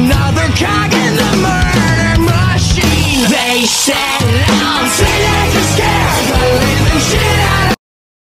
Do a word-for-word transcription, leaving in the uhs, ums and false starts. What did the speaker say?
another cog in the murder machine. They set out to